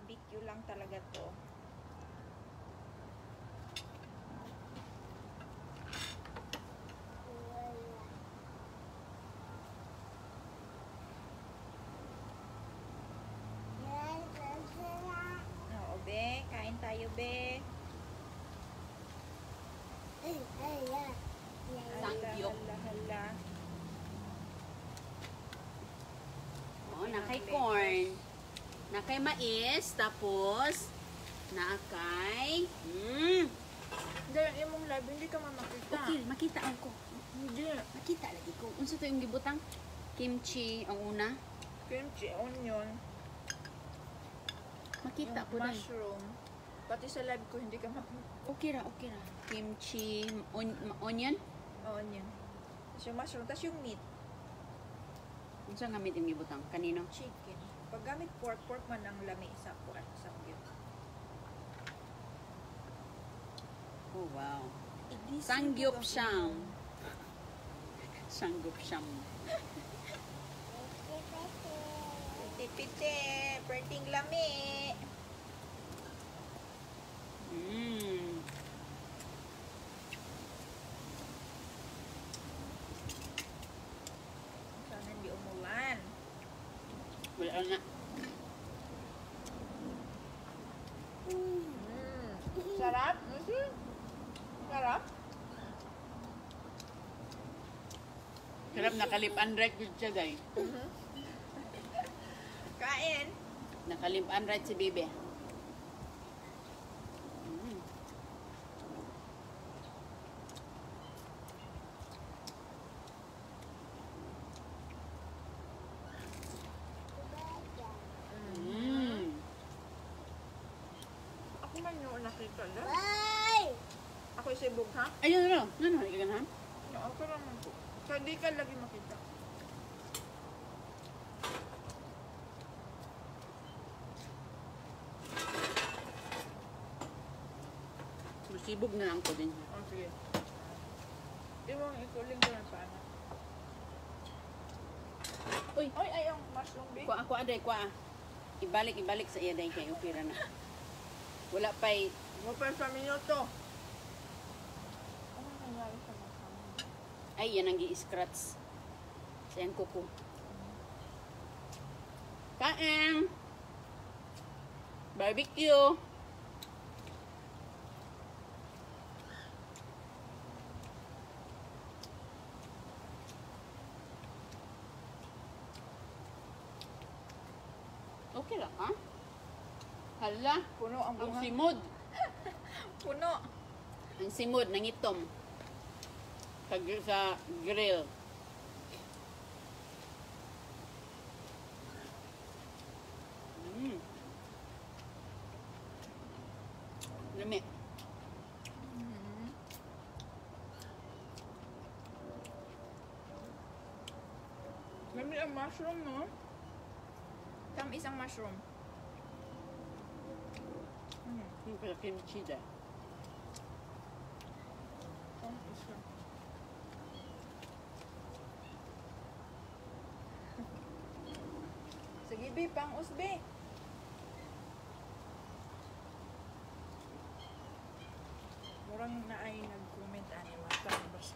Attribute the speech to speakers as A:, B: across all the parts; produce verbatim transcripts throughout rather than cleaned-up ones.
A: barbecue lang talaga to. Oo, be. Kain tayo, be.
B: Sangyup.
A: Hala, hala.
B: Oh, nakay corn. Nakay mais. Tapos, nakay... Mm.
A: Hindi, yung mong live, hindi ka mamakita.
B: Okay, makita ako.
A: Hindi.
B: Makita lagi ko. Unsa to yung gibutang? Kimchi ang una.
A: Kimchi, onion.
B: Makita
A: Yung
B: po dahil.
A: mushroom. Pati sa live ko, hindi ka makita.
B: Okay ra, okay ra. Kimchi, on, onion.
A: Onion. Tapos yung mushroom. Tapos yung meat.
B: Unsa nga meat yung gibutang? Kanino?
A: Chicken. Pag gamit pork, pork man ang lami sa kuan sa gyud.
B: Oh, wow.
A: Iglesia
B: Sangyup
A: ko
B: siyam. Sangyup siyam.
A: Piti-piti. Perting lami.
B: Mm.
A: Sana hindi umulan.
B: Wala na.
A: Mm. Sarap? Mm-hmm. Sarap?
B: Sarap nakalipan right good siya, guys.
A: Mm-hmm. Kain.
B: Nakalipan right si Bibi. Mm. Mm.
A: Ako man yung nakita na.
C: Bye!
A: Ako yung sibog, ha?
B: Ayun, ano? Ano? Ikaw ha?
A: No, ako naman po. So, hindi ka lagi makita.
B: Masibog na lang ko din.
A: Oh, sige. Iwang ikuling ko na paano.
B: Uy!
A: Ay, ay, ang mushroom big.
B: Kuha ako aday, kuha. Ibalik, ibalik sa iya day kay upira na. Wala pa'y...
A: Mo pa sa minuto. Ano nangyari sa mushroom?
B: Ay, yan ang gi-scratch. Sa yan kuko. Kain! Barbecue! Okay lang, ha? Hala,
A: Puno ang
B: ang
A: bunga.
B: simod.
A: Puno.
B: Ang simod, nangitom. Sa, gr- sa grill. Mm. Lami.
A: Mm-hmm. Lami ang mushroom, no? Tamis ang mushroom. Mm.
B: Yung pala kimchi da.
A: Tamis siya. Sige, be, pang usbe. Murang na ay nag-comment ani mga talbos.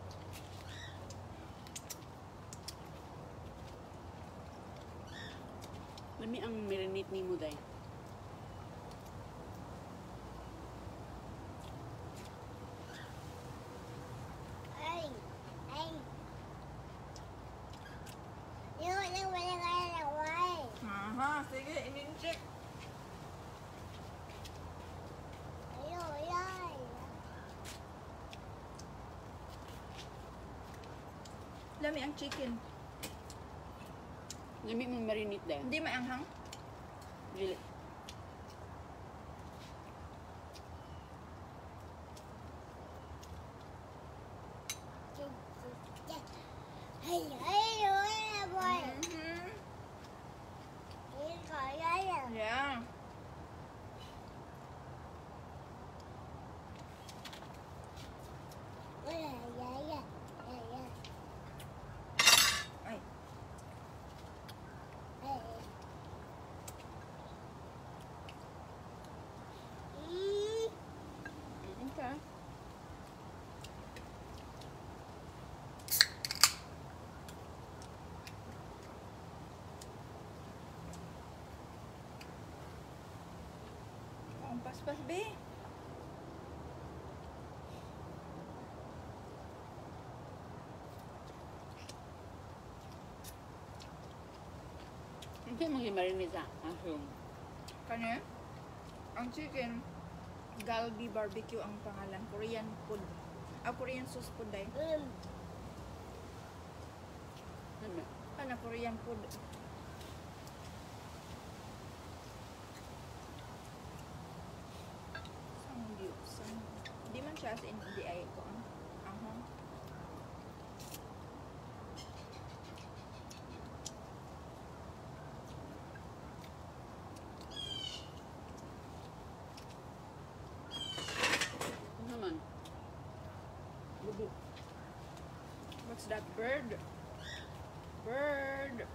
B: Lami ang marinate ni mo day.
C: Ay! Ay! Yung nang wala kaya ng way.
A: Aha, sige, in-inject.
C: Ayun, ay!
A: Lami ang chicken.
B: Lami mong marinate day.
A: Hindi maanghang.
B: Dili.
C: Ay, ay, wala boy.
A: Mhm.
C: Hindi kaya yan.
A: Yeah.
C: Wala, yaya. Yaya.
A: Ay,
C: Ay.
A: Paspas, be.
B: Hindi mo i-marinate sa mushroom.
A: Kanya, ang chicken, Galbi barbecue ang pangalan. Korean food. Ah, Korean sauce food dahil.
C: Mm.
B: Ano?
A: Ano, Korean food. Sanggyu. Sang... Di man siya as in, di ay ko ang anghang.
B: Ano naman? Bubo.
A: What's that bird? Bird.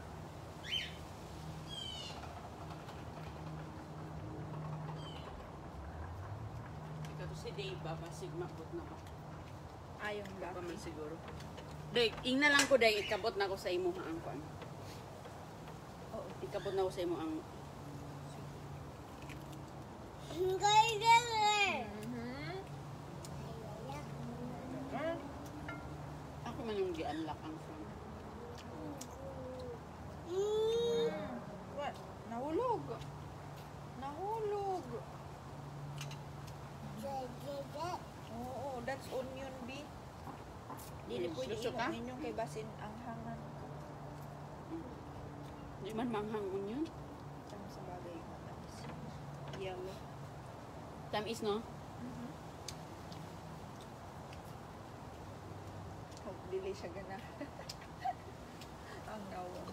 B: Ikaw si Dave, baba sigma put na ko.
A: Ayong
B: Baka man
A: gabi.
B: siguro. Dave, ingna lang ko Dave, ikabot na ko sa imo ha, ang kuan.
A: Oo.
B: Ikabot na ko sa imo ang
C: Kaya
A: Mhm.
C: Kaya.
B: ako man yung gi-unlock ang phone.
C: Mm.
A: What? Nahulog. Nahulog. Oo, that's onion, B. Dili
B: Mm,
A: pwede
B: suso ka?
A: ihong inyong kay basin ang hangan.
B: Di man manghang onion.
A: Tama sa bagay. Matamis. Yellow.
B: Tamis no?
A: Mhm. Oh, dili siya gana. Ang nawang.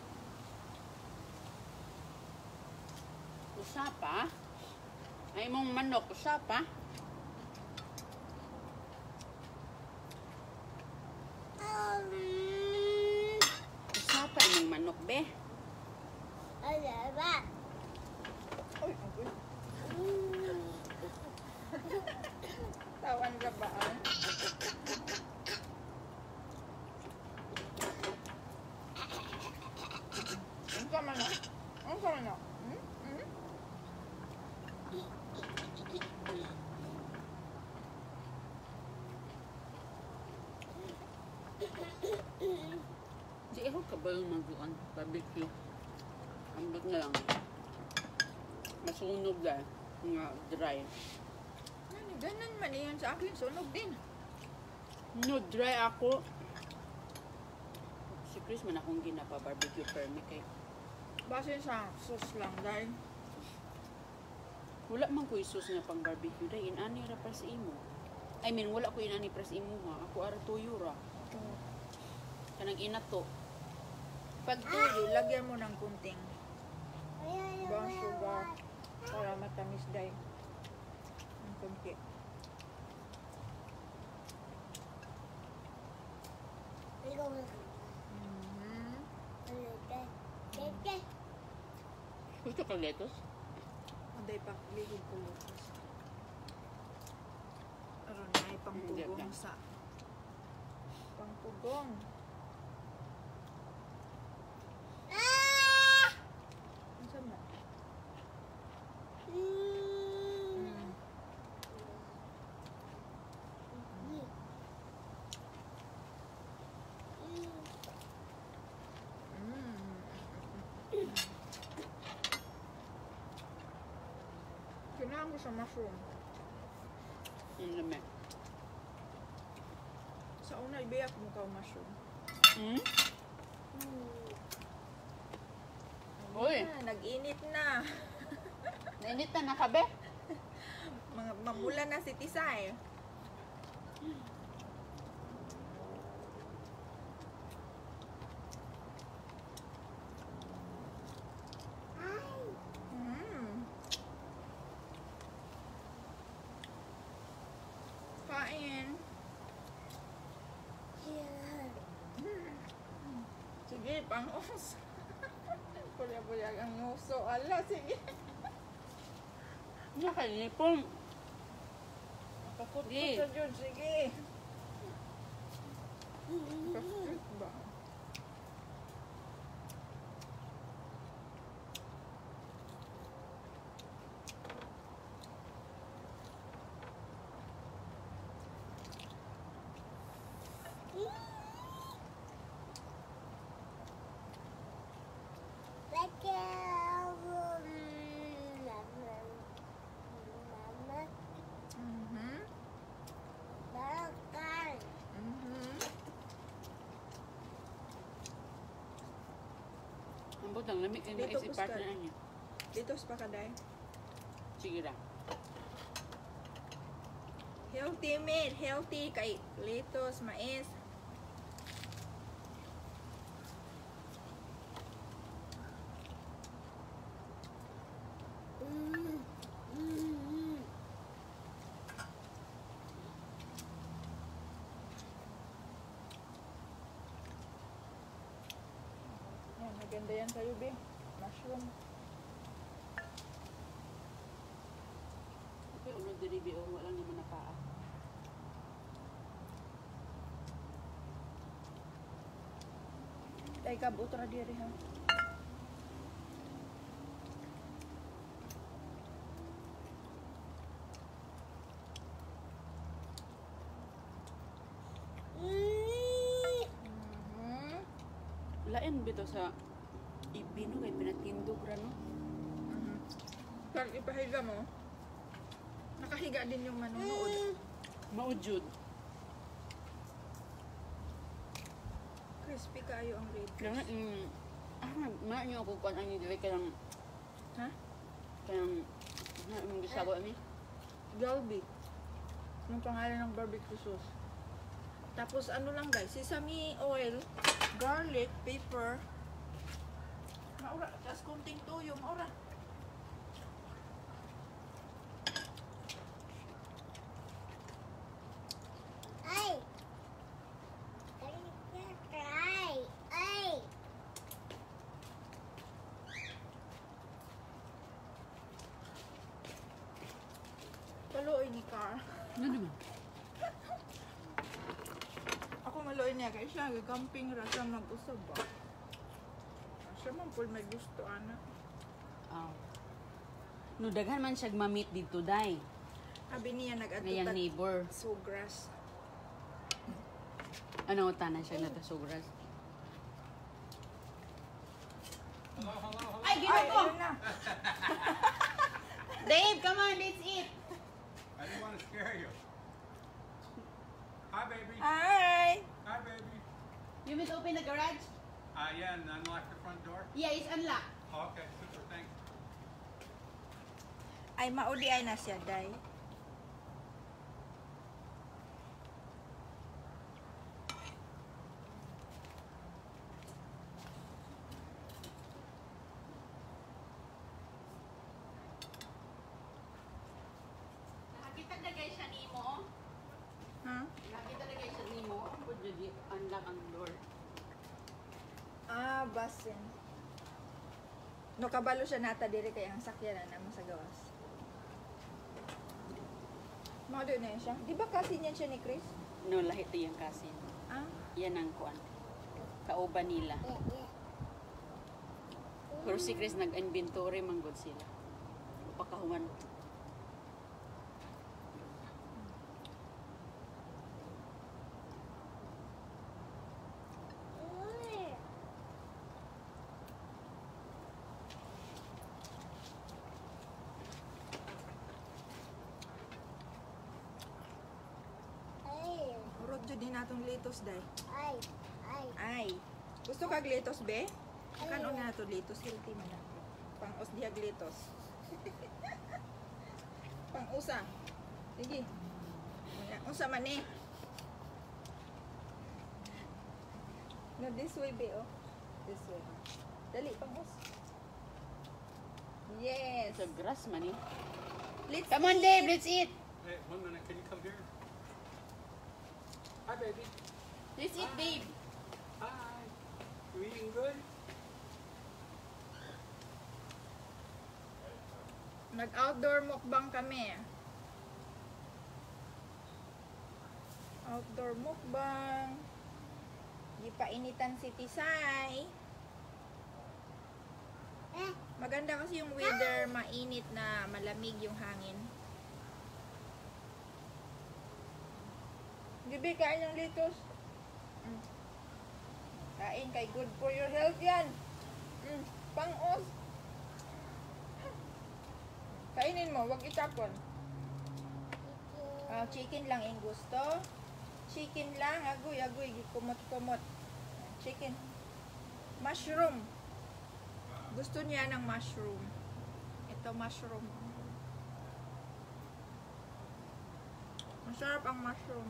B: Usapa. Ay mong manok, usapa.
C: Um,
B: Usapa imong manok be.
C: ano ba?
A: Uy, agoy.
C: Mm.
A: Tawan ka ba? Ah? Ang sama na. Ang sama na. Hmm? Hmm?
B: Di ako kabalo mag-uan barbecue. Ambot na lang. Masunog lang. Nga dry.
A: Ano, ganun man yun sa akin. Sunog din.
B: No, dry ako. Si Chris man akong ginapa-barbecue permit kay
A: Base sa sauce lang dahil
B: wala man ko isus nga pang barbecue dahil inani ra para sa imo. I mean, wala ko inani para sa imo ha. Ako ara tuyo ra. Kanang inato.
A: pag tuyo, lagyan mo ng kunting
C: Ayan,
A: brown
C: ayan,
A: sugar
C: ayan.
A: para matamis dahil. Ang kunti.
C: Ikaw na.
A: Mhm.
C: Ano ka? Keke.
B: Gusto ka lettuce?
A: Anday pa, ligid ko lutas. Aron na ay pangpugong
B: Hindi,
A: sa pangpugong.
C: Ah!
A: Ang sama.
C: Mm.
A: Mm.
C: Mm.
A: Mm. Kinahan ko sa mushroom.
B: Ang lami.
A: Sa una, ibiyak mo ka mushroom.
B: Hmm?
C: Mm.
B: Uy!
A: Ah, nag-init na.
B: Nainit na nakabe?
A: Mga mamula na si Tisay.
C: Ay.
A: Mm. Kain.
C: Yan.
A: Sige, pang-os. Pulya-pulya ang nguso. Ala, sige.
B: Nakalipong.
A: Pakot ko
B: Sige.
A: sa Diyos, sige. Pakot ba?
B: Butang lamig kay
A: Dito,
B: na si
A: Oscar.
B: partner niya.
A: Litos pa ka, day.
B: Sige ra.
A: Healthy meat, healthy kay litos, mais.
C: Mm. Mm.
A: Yan, maganda yan sa'yo, be. Mushroom.
B: Okay, ulo diri bi o wala naman na paa.
A: Tay ka, buto na diri, ha?
C: Mm.
A: Mhm.
B: Lain bito sa ibino kay pinatindog ra no.
A: Mhm. Pag ipahiga mo, nakahiga din yung manonood.
B: Maujud.
A: Crispy kayo ang ribs.
B: Kaya mm, ah, ma niyo ako kuan ani dili kayang
A: Ha?
B: kayang na imong gisago ani.
A: Galbi. Yung pangalan ng barbecue sauce. Tapos ano lang guys, sesame oil, garlic, pepper. Maura, tapos konting toyo, maura.
C: Ay. Ay. Ay.
A: Kaluoy ni Car.
B: Ano naman?
A: Ako maluoy niya kaya siya, camping ra siya mag-usab ba. Siya man po may gusto, ana.
B: Ah. No daghan man siya ma-meet dito dai.
A: Sabi niya
B: Ngayang
A: nag-atutag
B: neighbor.
A: sugras.
B: Ano tanan siya natasugras. Ay,
A: Ay,
B: ginoo!
A: ayun na.
B: Dave, come on, let's eat.
D: I didn't want to scare you. Hi, baby.
A: Hi!
D: Hi, baby.
B: You must open the garage?
D: Uh, yeah, and unlock the front door.
B: Yeah, it's unlocked.
D: Oh, okay, super. Thanks.
A: Ay, maudi ay na siya, day.
B: Nakakita na guys siya nimo.
A: Ha?
B: Nakakita na guys siya nimo. Pwede di unlock ang door.
A: Ah, basin. No, kabalo siya nata diri kay ang sakyanan naman sa gawas. Mga doon na yun siya. Di ba kasi niyan siya ni Chris?
B: No, lahit to yung kasi.
A: Ah,
B: Yan ang kuan. Kauban nila.
C: Yeah, yeah.
B: Pero si Chris nag-inventory man gud sila. Pakahuman.
C: Mm. Ay.
A: urot jud din natong litos, day.
C: Ay. Ay.
A: Ay, gusto kag litos, be? Kanon nga nato litos, healthy man na. Pang-us dihag litos. Pang-usa. Sige. Ayan, usa man eh. No, this way, be, oh. This way. Dali, pang-us. Yes.
B: Sa grass man eh.
A: Let's
B: Come on,
A: eat.
B: Dave, let's eat.
D: Hey, one minute. Can you come here? Hi, baby.
B: Let's eat, Dave.
D: Hi. You eating good?
A: Nag-outdoor mukbang kami. Outdoor mukbang. Gipainitan si Tisay.
C: Eh.
A: Maganda kasi yung weather, mainit na malamig yung hangin. Gabi, kain ng litos. Mm. Kain kay good for your health yan. Mm. Pang-os. Kainin mo, wag itapon. Ah, chicken lang yung gusto. Chicken lang, agoy, agoy, kumot-kumot. Chicken. Mushroom. Gusto niya ng mushroom. Ito mushroom. Masarap ang mushroom.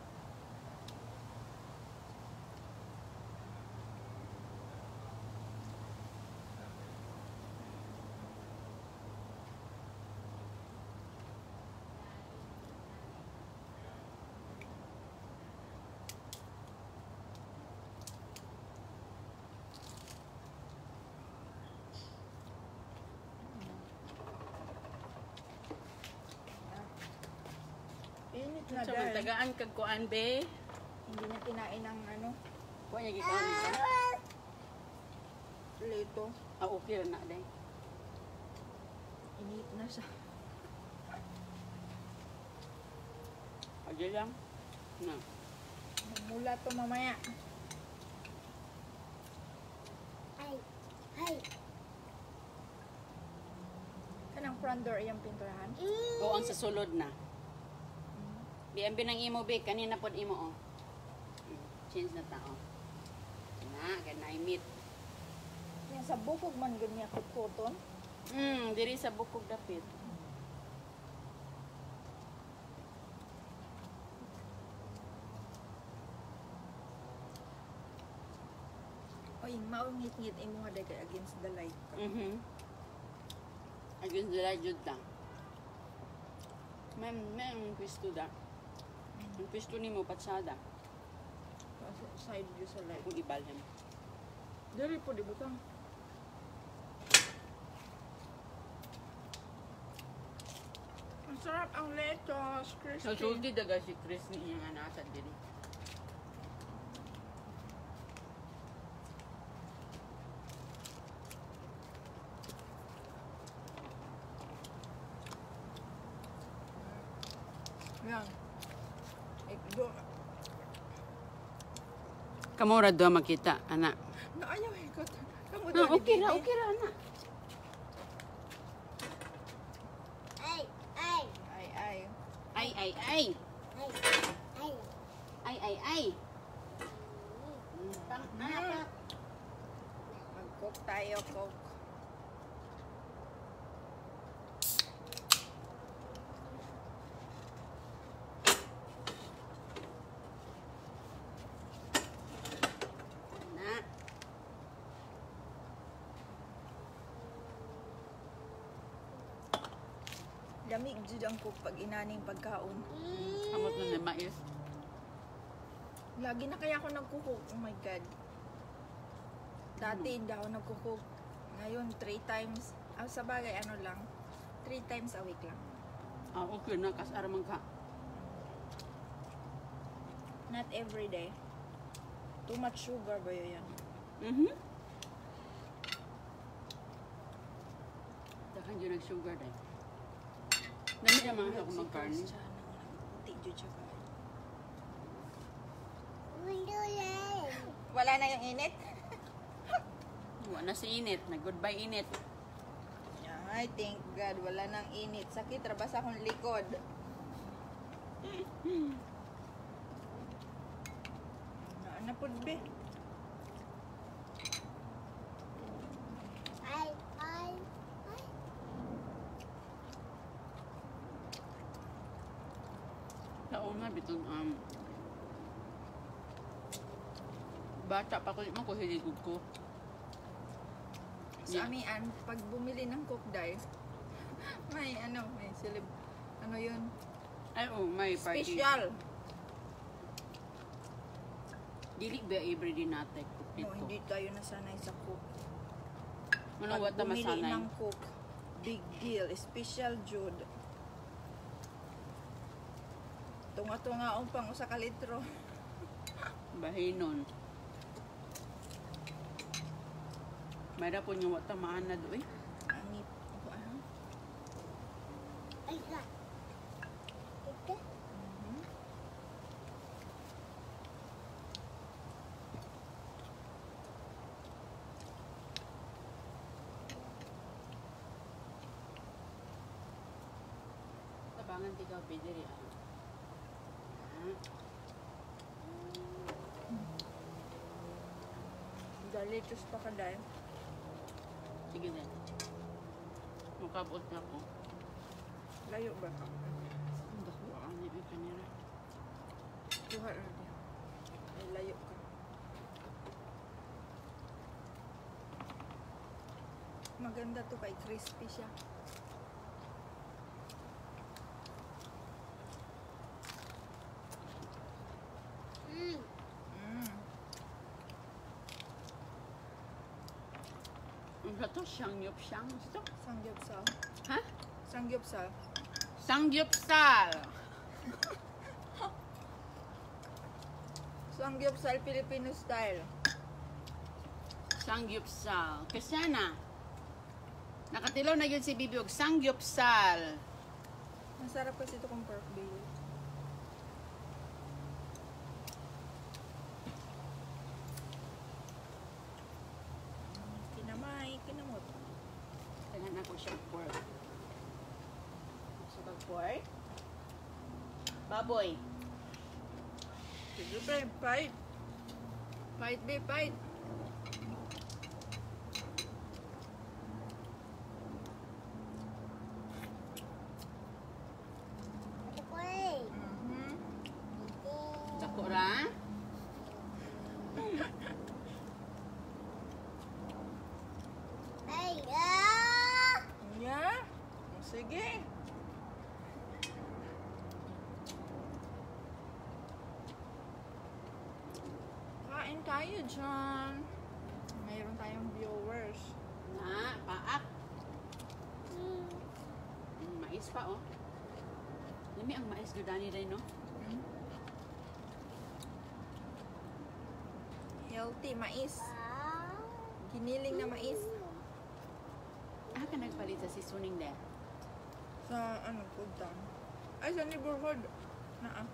A: Init na
B: Sa
A: dahil.
B: tagaan kag kuan be.
A: Hindi na kinain ng ano,
B: Kuha niya gikaon ka.
A: plito.
B: Ah, okay ra na day.
A: Init na siya.
B: Adi lang. Na.
A: Mula to mamaya.
C: Ay. Ay.
A: Kanang front door iyang pinturahan.
C: Mm.
B: O ang sa sulod na. Biyan binang imo be kanina pod imo oh. Mm, Change na ta oh. Na, ganay meat.
A: Yan sa bukog man ganyan kutkuton.
B: Mm, diri sa bukog dapit.
A: Oy, maungit-ngit imo nga dagay against the light.
B: Mhm. Against the light jud ta. Ma'am, ma'am, pwesto da. Ang pwesto ni mo patsada.
A: Side view sa light.
B: Kung ibalhem.
A: Dili po di butang. Ang sarap ang lettuce, crispy.
B: So, sulti daga si Chris ni iyang anasad din.
A: Yan. Eh, do,
B: Kamura do makita, anak.
A: naayaw eh. Kamu
B: No, okay ra, okay ra, anak.
C: Ay. Ay.
A: Ay, ay.
B: Ay, ay, ay.
C: Ay. Ay.
B: Ay, ay, ay. Mm, Pang, anak.
A: Mag-cook tayo, cook.
B: Anak.
A: Lamig jud ang cook pag inaning pagkaon.
B: Kamot na na mais.
A: Lagi na kaya ako nagkukuk. Oh my God. Dati hindi ako nagkukuk. Ngayon, three times. Ah, sa bagay, ano lang. Three times a week lang.
B: Ah, okay na, kasara man ka.
A: Not every day. Too much sugar ba yun yan?
B: Mhm. Dakan dyan nag-sugar dahil. Dami na mga ako mag-carne.
A: Puti jud siya kayo.
C: Window.
A: Wala na yung init?
B: Wala na si init. Nag-goodbye init.
A: Ay, thank God. Wala nang init. Sakit, rabas akong likod. Naan na po, be.
C: Ay. Ay. Ay.
B: Kauna, bitong um, bata pa ko, mo ko hiligod ko.
A: Sa
B: Yeah.
A: amian, pag bumili ng cook dye, may ano, may silib, ano yun,
B: Ay, oh, may party.
A: special.
B: Dili ba everyday natin cook
A: No,
B: dito?
A: hindi tayo nasanay sa cook.
B: Ano
A: Pag
B: wata
A: bumili
B: masanay?
A: ng cook, big deal, special jud. Tunga-tunga ang pang usa ka litro.
B: Bahinon. Mayra po yung wata maanad, uy.
A: Angip. Ano?
C: Ay. Ka. Ito.
B: Tabangan ti ka pidiri ah. Ah,
A: Dalitos pa ka dahil.
B: Sige din. Makabot na ko.
A: Layo ba ka?
B: Ang dakuan niya yung kanira.
A: Kuha na niya. Ay, layo ka. Maganda to kay crispy siya.
C: Mm.
A: Mm.
B: Ang sa to, Sangyupsal. Ito?
A: Sangyupsal.
B: Ha?
A: Sangyupsal.
B: Sangyupsal!
A: Sangyupsal Filipino style.
B: Sangyupsal. Kasi na. Nakatilaw na yun si Bibi og Sangyupsal.
A: Masarap kasi ito kung pork belly. Kinamay, kinamot.
B: Tanan ako siya pork. Sa pork? Baboy.
A: Sige ba, fight. Fight, be, fight.
C: Ito ko eh.
A: Mhm.
B: Dako ra.
C: Ay, ah!
A: Yeah. Sige. Kain tayo dyan. Mayroon tayong viewers.
B: Na, paak.
C: Mm.
B: Mm, mais pa, oh. Lami ang mais gudani rin, no?
A: Healthy mais.
C: Wow.
A: Giniling na mais.
B: Ah, ka nagpalit sa seasoning there.
A: Sa ano, food town. Ay, sa neighborhood. Na ah.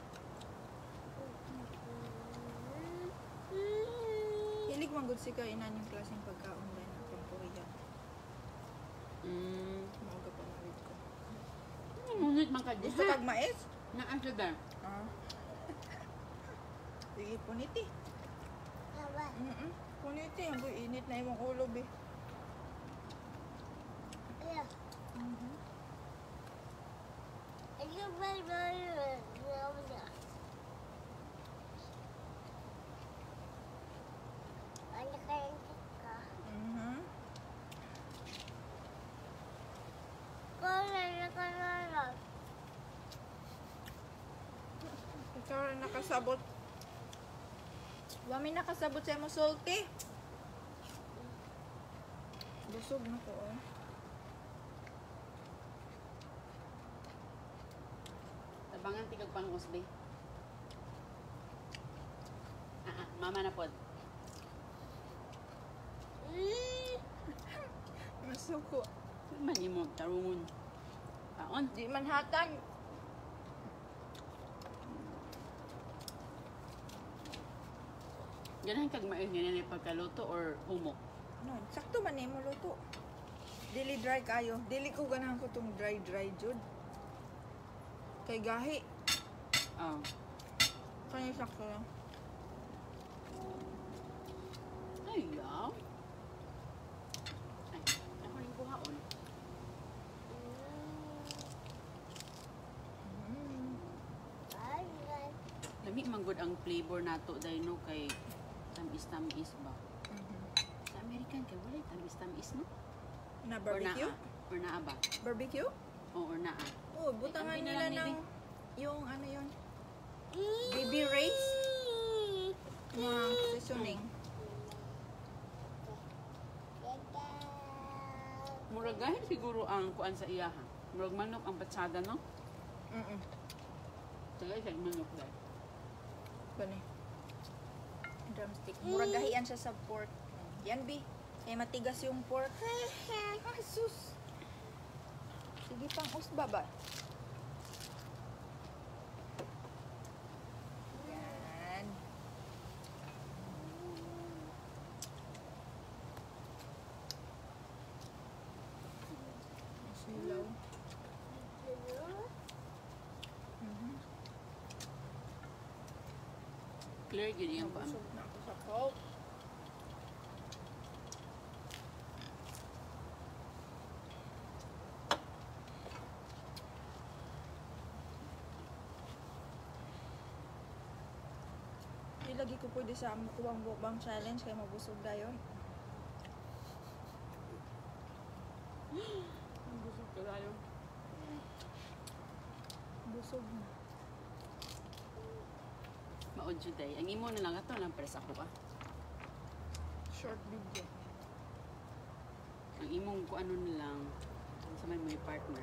A: Hilig man gud si ka inan yung klaseng pagkaon dahil na pampuya.
B: Mm.
A: Mauga pa marid ko.
B: Ngunit man ka
A: Gusto kag mais?
B: Naan siya there.
A: Ah. Sige, puniti.
C: Tama.
A: Mm-mm. Puniti. Ang boy, init na imong ulo, be.
C: Yeah.
A: Mhm.
C: Ito ba yun? Ano kaya ka?
A: Mhm.
C: Kung ano ka na lang.
A: Ikaw rin nakasabot. Wami nakasabot sa mo salty. Busog na ko, oh.
B: Tabangan tigag pangos, be. Ah, ah, mama na pod.
C: Mm.
A: Masuko.
B: Man mo tarungon. Kaon.
A: Di man hatag.
B: Ganahan kag mais ganyan ay pagkaluto or humok.
A: No, sakto man nimo luto. Dili dry kayo. Dili ko ganahan ko tong dry dry jud. Kay gahi.
B: Oh.
A: Kanya sakto lang.
B: Ay, yaw. Ay, ako rin kuhaon.
A: Mm.
C: Ay, ay.
B: Lami manggod ang flavor nato dahil no kay tamis-tamis ba.
A: Mhm.
B: Sa American kay wala tamis-tamis no?
A: Na
B: Or naa.
A: barbecue?
B: Or naa ba?
A: Barbecue?
B: O or naa.
A: Oh, butangan
B: Ay, ang
A: nila
B: binilang
A: ng yung ano yun. Baby race na seasoning.
B: Murag gahit siguro ang kuan sa iya ha. Murag manok ang patsada no?
A: Mm.
B: Tagay sa manok dahil.
A: Kani. Drumstick. Murag gahian siya sa pork. Yan, bi. Kaya matigas yung pork. Ay, sus. Sige pang usba ba? Yan. Silaw. Mhm.
B: Clear gid yung kuan.
A: Nabusog na ako sa coke. lagi ko pwede sa kuwang bukbang challenge kay mabusog dayon.
B: Busog ka tayo.
A: Busog na.
B: Maod jud day. Ang imo na lang ato lang press ako ka.
A: Short video.
B: Ang imong ko ano na lang sa may may partner.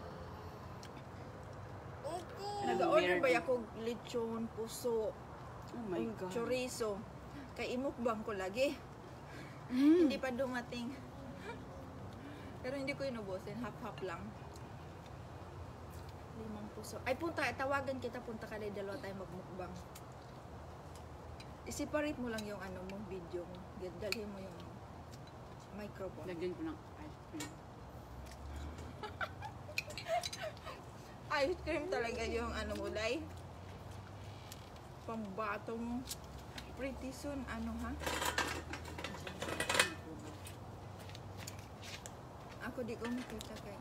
A: Nag-order ba ako lechon, puso,
B: Oh my
A: ug
B: god.
A: chorizo? Kay imukbang ko lagi. Hindi pa dumating. Pero hindi ko inubusin, half-half lang. Limang puso. Ay punta, tawagan kita, punta ka na dalawa tayo magmukbang. I-separate mo lang yung ano mo, video mo. Dalhin mo yung microphone.
B: Lagyan ko ng ice cream.
A: Ice cream talaga yung ano mo, Day. Pambato mo. Pretty soon, ano ha? Ako di ko makita kay.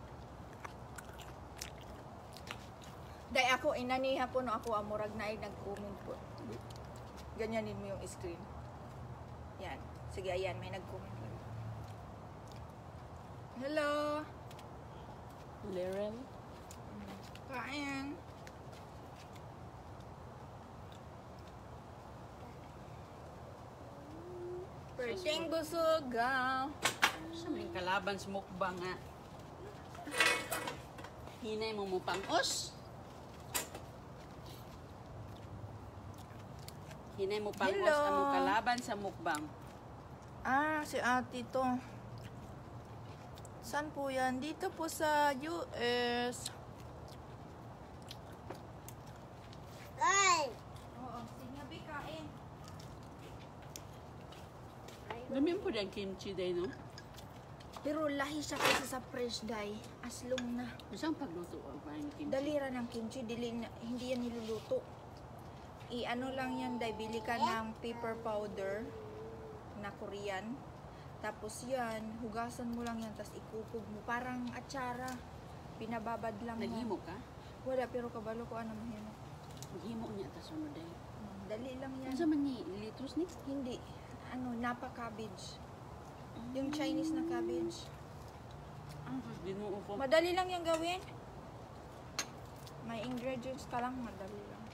A: Day ako, inaniha ko no ako amurag na ay nag-comment po. Ganyanin mo yung screen. Yan. Sige, ayan, may nag-comment lang. Hello!
B: Lirel?
A: Kain. Perting busog ah.
B: Sa may kalaban sa mukbang nga. Hinay mo mo pangos. Hinay mo pangos
A: Hello.
B: ang kalaban sa mukbang.
A: Ah, si ate to. Saan po yan? Dito po sa U S.
C: Ay!
A: Oo, sinabi kain.
B: Dami po din kimchi day, no?
A: Pero lahi siya kasi sa fresh dye. Aslong na.
B: Isang pagluto ang parang kimchi.
A: Dalira ng kimchi, dili na, hindi yan niluluto. I-ano lang yan, dahil bili ka ng paper powder na Korean. Tapos yan, hugasan mo lang yan, tapos ikukog mo. Parang atsara. Pinababad lang mo.
B: Naghimo ka?
A: Wala, pero kabalo ko ano mahimo.
B: Naghimo niya ta sunod day.
A: Hmm, Dali lang yan.
B: Ano sa man ni litos ni?
A: Hindi. Ano, napa cabbage. Yung Chinese na cabbage.
B: Ang din mo upo.
A: Madali lang yung gawin. May ingredients ka lang, madali lang.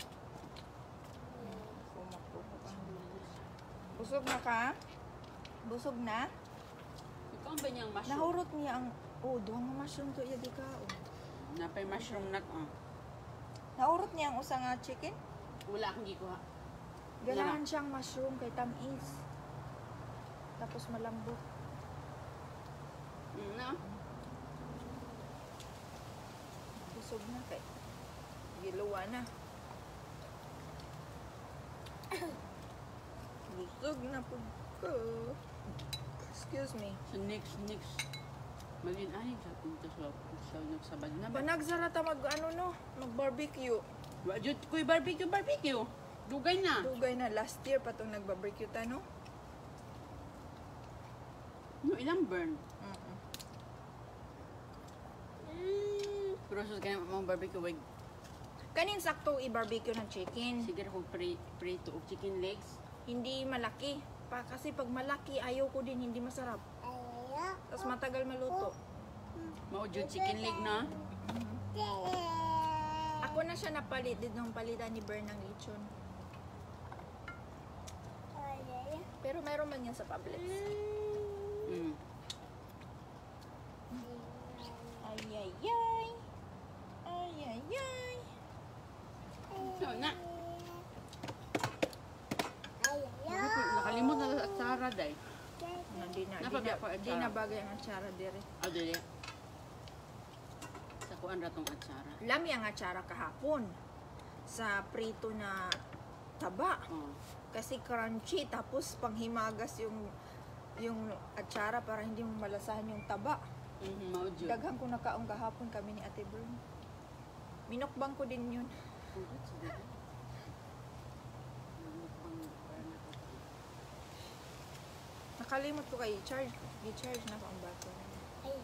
A: Pumakbo ko pa. Busog na ka? Busog na?
B: Ikaw ba niyang mushroom?
A: Nahurot niya ang... Oh, doon ang mushroom to iya di ka. Oh.
B: Napay mushroom na ko.
A: Nahurot niya ang usa nga chicken.
B: Wala akong gikuha.
A: Ganahan siyang mushroom kay tamis. Tapos malambot.
B: Mm, no?
A: Busog na kay. Giluwa na. Busog na po ko. Excuse me.
B: So next, next. Magin ay sa punta sa sa nagsabad na ba?
A: Panagsarata mag ano no, mag barbecue.
B: Wa jud koy barbecue barbecue. Dugay na.
A: Dugay na last year pa tong nag-barbecue ta no.
B: No ilang burn.
A: Mm-mm.
B: Pero sa kanya mga barbecue wag
A: Kanin sakto i-barbecue ng chicken.
B: sige ra ko pre prito og chicken legs.
A: Hindi malaki. Pa kasi pag malaki ayaw ko din hindi masarap.
C: Ay!
A: Tapos matagal maluto.
B: Mao jud chicken leg na.
A: Ako na siya napalit din nung palitan ni Bern ng lechon. Pero meron man yan sa Publix.
B: Mm.
A: Ay ay ay. Ay ay ay.
B: So na.
C: Ay!
B: Nakalimot na at Sara day.
A: Hindi na, di
B: Napabya
A: na,
B: ko ang
A: di
B: atsara.
A: na bagay ang atsara dire.
B: Adili. Sa kuan ra tong atsara.
A: Lami ang atsara kahapon sa prito na taba.
B: Oh.
A: Kasi crunchy, tapos panghimagas yung yung atsara para hindi mo malasahan yung taba.
B: Mhm, mao jud.
A: Daghan ko nakaong kahapon kami ni Ate Bern. Minukbang ko din yun.
B: Pugod sa dito. Mukbang para na to.
A: Nakalimot ko kay charge. Gi-charge na ko ang bato.
C: Ay!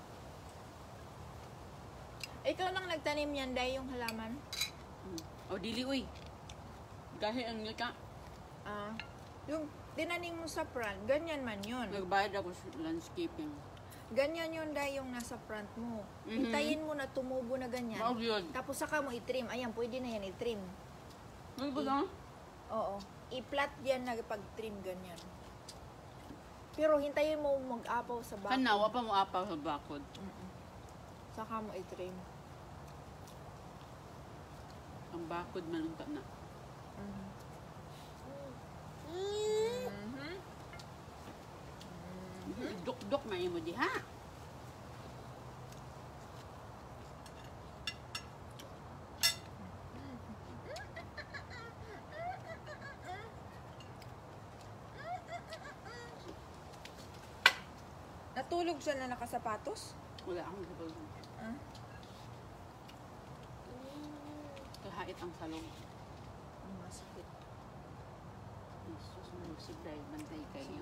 A: Ikaw lang nagtanim yan, Day, yung halaman.
B: Mm. Oh dili uy. Dahil ang nika.
A: Ah, yung tinaning mo sa front, ganyan man yun.
B: Nagbayad ako sa landscaping.
A: Ganyan yun dahil yung nasa front mo.
B: Mhm.
A: Hintayin mo na tumubo na ganyan.
B: Mao yun.
A: Tapos saka mo i-trim. Ayan, pwede na yan i-trim.
B: Ano ba na?
A: Oo. I-flat yan na pag-trim ganyan. Pero hintayin mo mag-apaw sa bakod.
B: Kanawa pa mo apaw sa bakod.
A: Mm-mm. Saka mo i-trim.
B: Ang bakod manunta na.
A: Mhm. Mhm.
B: Duk-duk na mo di ha.
A: Natulog siya na nakasapatos?
B: Wala akong sabag.
A: Ah?
B: Kahait ang salong.
A: Ang masakit.
B: Jesus, malusigday. Bantay kayo.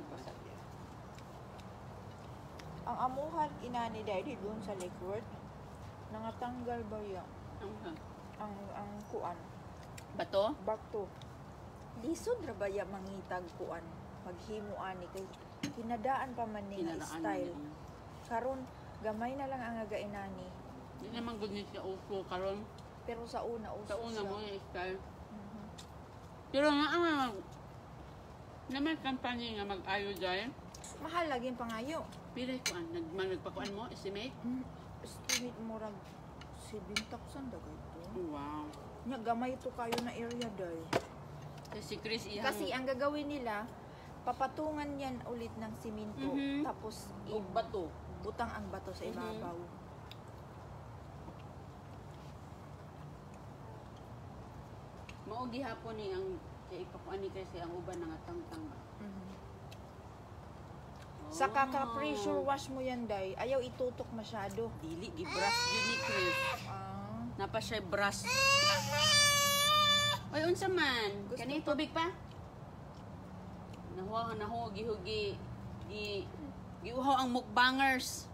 A: Ang amuhan ina ni Daddy doon sa Lake Worth, nangatanggal ba yan?
B: Ang
A: Ang, ang kuan.
B: bato?
A: Bakto. Lisod ra ba ya mangitag kuan? Maghimo ani kay kinadaan pa man ni nga
B: Kinaraan
A: style.
B: niya.
A: Karon gamay na lang ang aga inani.
B: Hindi naman good niya siya uso karon.
A: Pero sa una uso
B: Sa una
A: siya.
B: mo yung style.
A: Mhm.
B: Pero nga ang mag... Na may kampanya nga mag-iodine.
A: Mahal lagi ang pangayo.
B: Pilay ko an. Nag, nagpakuan mo? Estimate?
A: Mm. Estimate mo rag seven thousand dagay to.
B: Wow.
A: Nya gamay to kayo na area day.
B: Kasi si Chris ihang...
A: Kasi ang gagawin nila, papatungan yan ulit ng siminto,
B: Mhm.
A: tapos
B: Og bato.
A: butang ang bato sa
B: Mhm.
A: ibabaw.
B: Mao gihapon ni ang kay ipakuan ni kasi ang uban nga tangtang ba.
A: Mhm. Sa kaka-pressure wash mo yan, day, ayaw itutok masyado.
B: Dili gibras gyud ni Chris.
A: Ah,
B: Napa siya brush. Oy unsa man?
A: Gusto
B: Kani
A: pa-
B: tubig pa? Nahuwa nahuwa gihugi gi giuhaw ang mukbangers.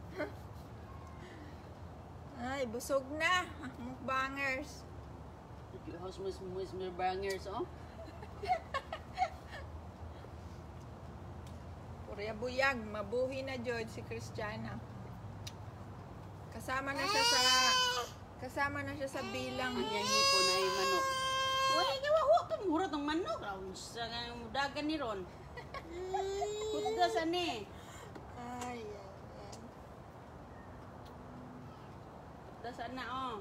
A: ay, busog na. Mukbangers.
B: Giuhaw mo mo mukbangers oh.
A: Purya buyag, mabuhi na George si Christiana. Kasama na siya sa kasama na siya sa bilang.
B: Ang yahipo na ay manok. Wala nga wa pa murot ng manok. Raw sa nga dagan ni ron. Kutda sa ni.
A: Ay, ay, ay.
B: Kutda sa na oh.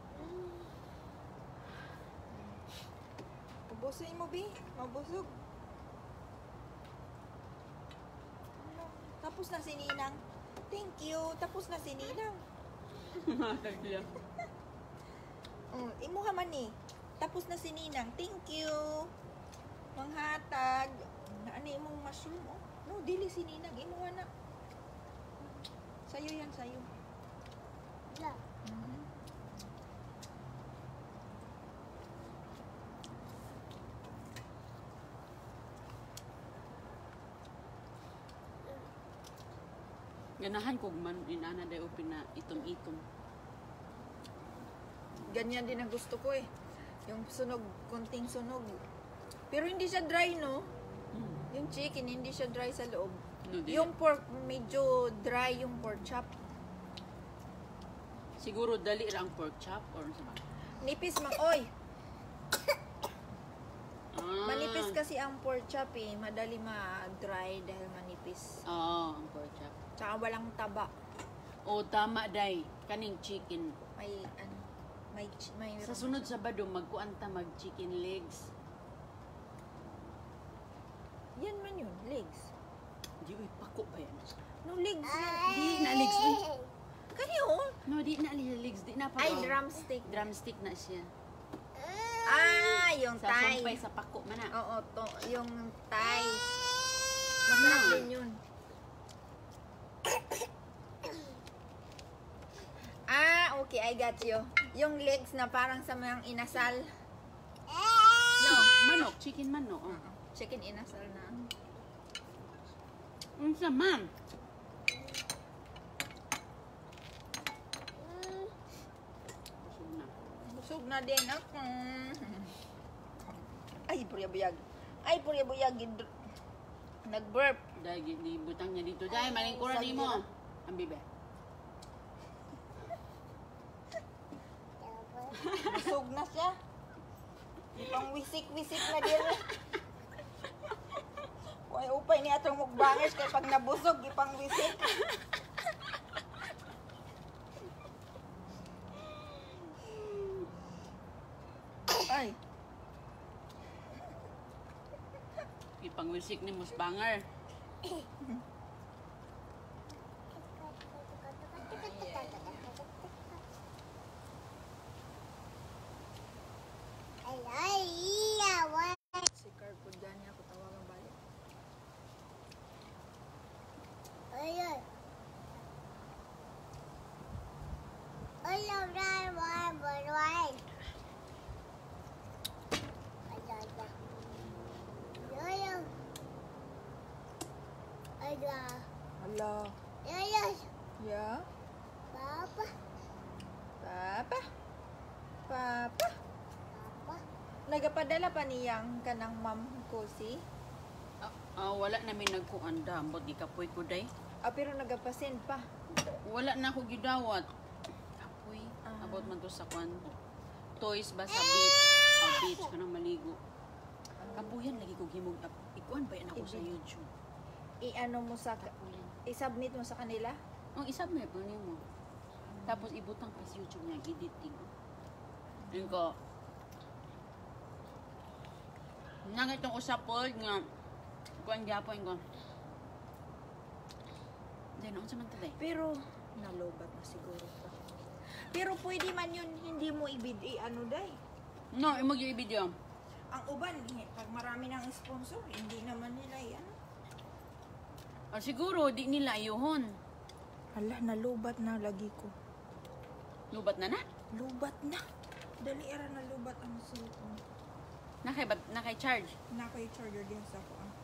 A: Ubusin mo, Bi. Mabusog. Ano? Tapos na si Ninang. Thank you. Tapos na si Ninang.
B: Matagya.
A: Mm, imuha man ni. Tapos na si Ninang. Thank you. Manghatag. Naani imong mushroom, oh. No, dili si Ninang. Imuha na. Sayo yan, sayo.
C: La.
A: Mhm.
B: Ganahan kog man inana day upin na itom-itom.
A: Ganyan din ang gusto ko eh. Yung sunog, konting sunog. Pero hindi siya dry, no? Yung chicken, hindi siya dry sa loob.
B: No, di.
A: Yung pork, medyo dry yung pork chop.
B: Siguro dali ra ang pork chop or sa ba?
A: Nipis mang, oy!
B: Ah.
A: Manipis kasi ang pork chop eh. Madali ma-dry dahil manipis.
B: Oo, ang pork chop.
A: Tsaka walang taba.
B: O tama day, kaning chicken.
A: May, ano, may, chi- may...
B: Sa sunod Sabado magkuan ta mag chicken legs.
A: Yan man yun, legs.
B: Di uy pako ba yan?
A: No, legs yan.
B: Di na legs uy.
A: Kayo?
B: No, di na li- legs, di na pa.
A: Ay,
B: oh.
A: drumstick.
B: Drumstick na siya.
A: Ah, yung
B: Sa
A: thigh.
B: sumpay sa pako man na.
A: Oo, to, yung thighs. Masarap
B: Hmm.
A: din yun. Ah, okay, I got you. Yung legs na parang sa mga inasal. No.
B: Manok, chicken manok. Oh.
A: Chicken inasal na.
B: Unsa man? Busog na.
A: Busog na din ako. Ay, buyag-buyag. Ay, buya-buya, gid... Nag-burp.
B: Dahil gibutang niya dito. Dahil malingkuran
A: sabi
B: mo.
A: nila.
B: Ang bibe.
A: Busog na siya. Ipang wisik-wisik na din. Kung upay ni atong mukbangers kay pag nabusog, ipang wisik. Ay,
B: Ipangwisik ni Musbanger.
C: Ay, ay, iya, wa-
A: si Carl po dyan niya ako tawagan balik.
C: ay, ay. Ay, ay, ay, ay, ay, ay. Ay, ay, ay. Ay, ay. Ay, ay.
A: Hala.
C: Ay, ay.
A: Yeah?
C: Papa,
A: Papa? Papa?
C: papa.
A: Nagapadala pa niyang kanang ma'am ko si?
B: Ah, ah, wala namin nagkuanda. Ambot di kapoy ko day.
A: Ah, pero nagapasend pa.
B: Wala na ako gidawat. Kapoy.
A: Ah.
B: About man to sa kwan. Toys ba sa beach? Ah, beach ka nang maligo. Kapuyan lagi ko gimog. ah, Ikuan ba yan ako sa
A: Ibi-
B: YouTube?
A: I-ano mo sa...
B: Kapuyan.
A: I-submit mo sa kanila?
B: Ang isab na po niya mo. Tapos ibutang pa sa YouTube niya, editing. Yun ko. Nang itong usapod nga, kuan gyapon ko. Then, ano sa man taday?
A: Pero, nalobat na siguro pa. Pero pwede man yun, hindi mo ibid i-ano day.
B: No, imo yung video.
A: Ang uban, eh, pag marami ng sponsor, hindi naman nila i-ano.
B: Ah, siguro, di nila ayuhon.
A: Hala, nalubat na lagi ko.
B: Lubat na na.
A: Lubat na. Dali ara na lubat ang cellphone.
B: Nakay, ba, nakay charge.
A: Nakay charger din sa ko. Ah.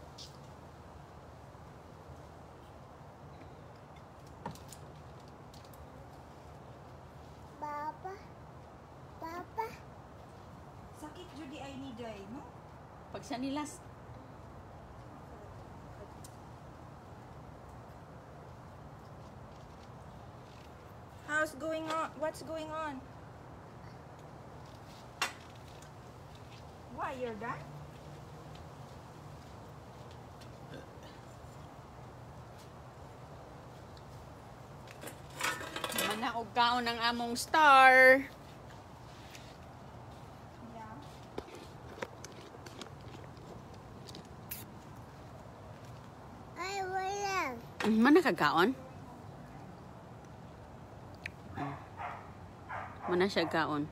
C: Papa, papa.
A: Sakit judi ay ni day, no?
B: Pag sa nilas,
A: How's going on? What's going on? Why you're done?
B: naman na og kaon ng among star.
A: Yeah.
C: Ay, wala.
B: Man nakagaon? Man na siya gaon.